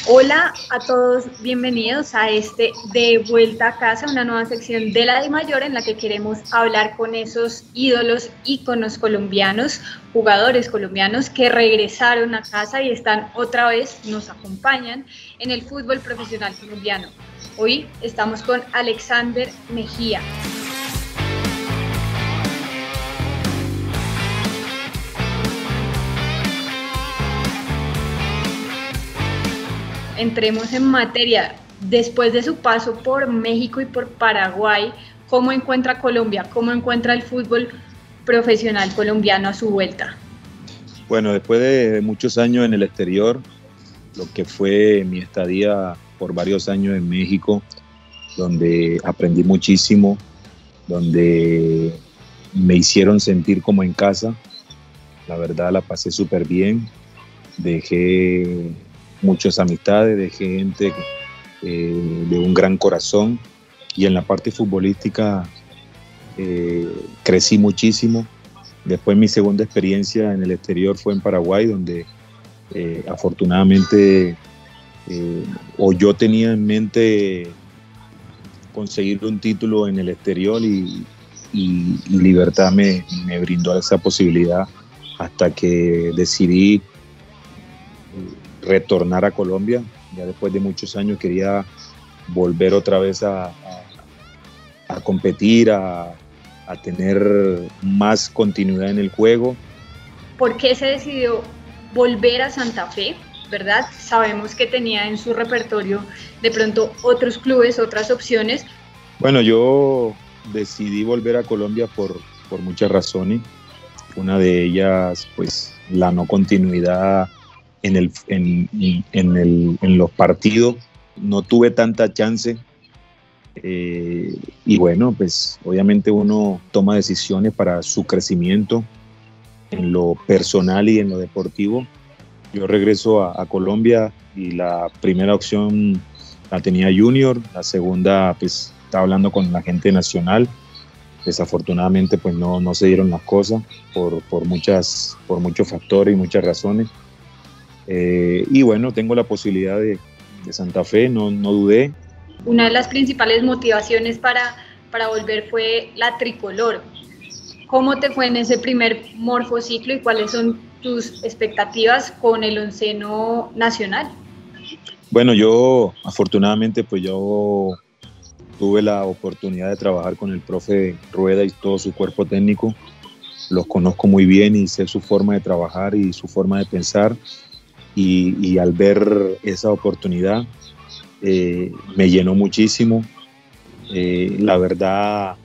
Hola a todos, bienvenidos a este De Vuelta a Casa, una nueva sección de la DIMAYOR en la que queremos hablar con esos ídolos, íconos colombianos, jugadores colombianos que regresaron a casa y están otra vez, nos acompañan en el fútbol profesional colombiano. Hoy estamos con Alexander Mejía. Entremos en materia. Después de su paso por México y por Paraguay, ¿cómo encuentra Colombia? ¿Cómo encuentra el fútbol profesional colombiano a su vuelta? Bueno, después de muchos años en el exterior, lo que fue mi estadía por varios años en México, donde aprendí muchísimo, donde me hicieron sentir como en casa, la verdad la pasé súper bien, dejé muchas amistades, dejé gente de un gran corazón y en la parte futbolística crecí muchísimo. Después mi segunda experiencia en el exterior fue en Paraguay, donde afortunadamente o yo tenía en mente conseguir un título en el exterior y Libertad me brindó esa posibilidad hasta que decidí retornar a Colombia. Ya después de muchos años quería volver otra vez a competir, a tener más continuidad en el juego. ¿Por qué se decidió volver a Santa Fe? ¿Verdad? Sabemos que tenía en su repertorio de pronto otros clubes, otras opciones. Bueno, yo decidí volver a Colombia por muchas razones. Una de ellas, pues, la no continuidad en los partidos. No tuve tanta chance y bueno, pues obviamente uno toma decisiones para su crecimiento en lo personal y en lo deportivo. Yo regreso a Colombia y la primera opción la tenía Junior, la segunda pues estaba hablando con la gente nacional. Desafortunadamente pues no se dieron las cosas por muchos factores y muchas razones. Y bueno, tengo la posibilidad de Santa Fe, no dudé. Una de las principales motivaciones para volver fue la tricolor. ¿Cómo te fue en ese primer morfociclo y cuáles son tus expectativas con el onceno nacional? Bueno, yo afortunadamente pues yo tuve la oportunidad de trabajar con el profe Rueda y todo su cuerpo técnico. Los conozco muy bien y sé su forma de trabajar y su forma de pensar. Y al ver esa oportunidad me llenó muchísimo. La verdad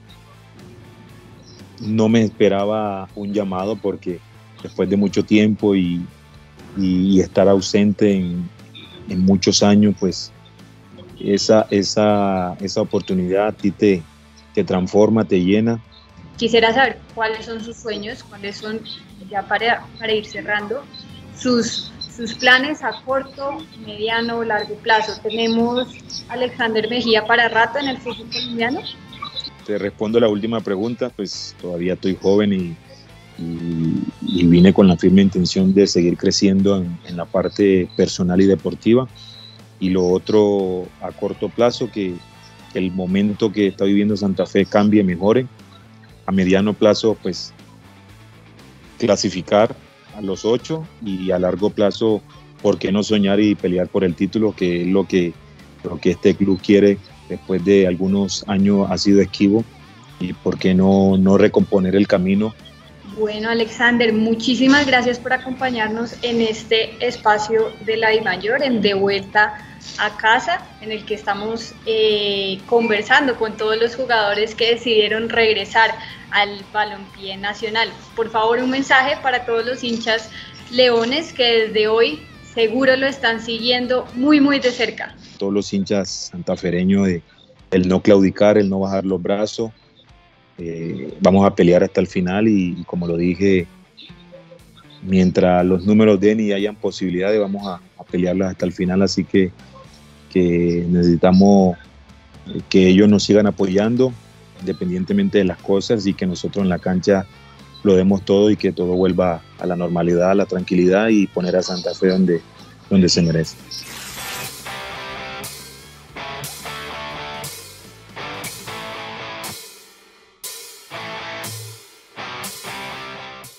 no me esperaba un llamado porque después de mucho tiempo y estar ausente en muchos años, pues esa oportunidad a ti te transforma, te llena. Quisiera saber cuáles son sus sueños, cuáles son, ya para ir cerrando, sus planes a corto, mediano o largo plazo. ¿Tenemos Alexander Mejía para rato en el fútbol colombiano? Te respondo la última pregunta, pues todavía estoy joven y vine con la firme intención de seguir creciendo en la parte personal y deportiva. Y lo otro a corto plazo, que el momento que está viviendo Santa Fe cambie, mejore. A mediano plazo, pues clasificar a los 8 y a largo plazo, ¿por qué no soñar y pelear por el título? Que es lo que este club quiere después de algunos años ha sido esquivo, y por qué no recomponer el camino. Bueno, Alexander, muchísimas gracias por acompañarnos en este espacio de la DIMAYOR, en De Vuelta a Casa, en el que estamos conversando con todos los jugadores que decidieron regresar al balompié nacional. Por favor, un mensaje para todos los hinchas leones que desde hoy seguro lo están siguiendo muy de cerca. Todos los hinchas santafereños, el no claudicar, el no bajar los brazos. Vamos a pelear hasta el final y como lo dije, mientras los números den y hayan posibilidades, vamos a pelearlas hasta el final. Así que necesitamos que ellos nos sigan apoyando independientemente de las cosas y que nosotros en la cancha lo demos todo y que todo vuelva a la normalidad, a la tranquilidad y poner a Santa Fe donde se merece.